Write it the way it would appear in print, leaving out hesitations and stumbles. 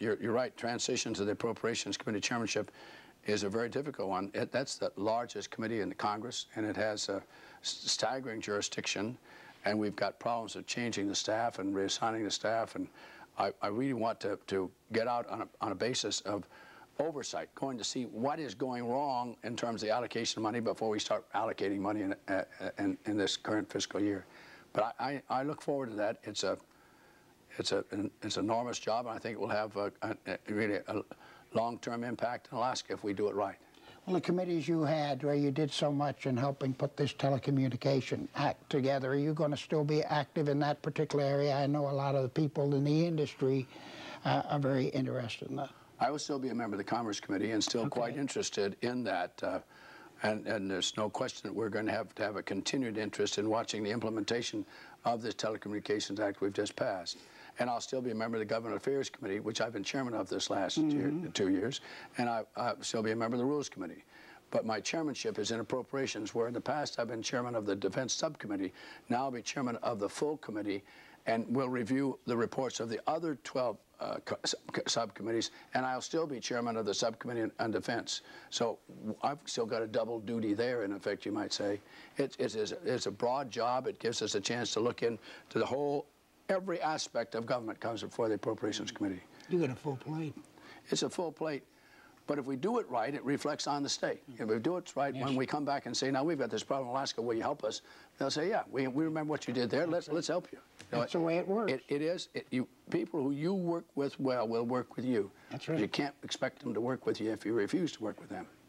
you're right. Transition to the Appropriations Committee chairmanship is a very difficult one. That's the largest committee in the Congress, and it has a staggering jurisdiction, and we've got problems of changing the staff and reassigning the staff, and I really want to get out on a basis of oversight, going to see what is going wrong in terms of the allocation of money before we start allocating money in this current fiscal year. But I look forward to that. It's an enormous job, and I think it will have really a long-term impact in Alaska if we do it right. Well, the committees you had where you did so much in helping put this telecommunication act together, are you going to still be active in that particular area? I know a lot of the people in the industry are very interested in that. I will still be a member of the Commerce Committee and still quite interested in that. And there's no question that we're going to have a continued interest in watching the implementation of this Telecommunications Act we've just passed. And I'll still be a member of the Government Affairs Committee, which I've been chairman of this last 2 years, and I'll still be a member of the Rules Committee. But my chairmanship is in Appropriations, where in the past I've been chairman of the Defense Subcommittee. Now I'll be chairman of the full committee, and we'll review the reports of the other 12 subcommittees, and I'll still be chairman of the Subcommittee on Defense. So I've still got a double duty there, in effect, you might say. It's a broad job. It gives us a chance to look into the whole, every aspect of government comes before the Appropriations Committee. You got a full plate. It's a full plate. But if we do it right, it reflects on the state. If we do it right, when we come back and say, now we've got this problem in Alaska, will you help us? They'll say, yeah, we remember what you did there. Let's help you. That's the way it works. It is. People who you work with well will work with you. That's right. You can't expect them to work with you if you refuse to work with them.